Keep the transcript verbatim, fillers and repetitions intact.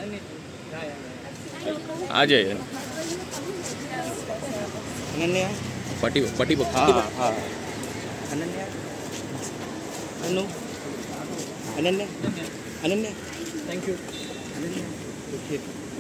आ जाइए अनन्या पटी पटी हाँ हाँ अनन्या अनु अनन्या अनन्या थैंक यू अनन्या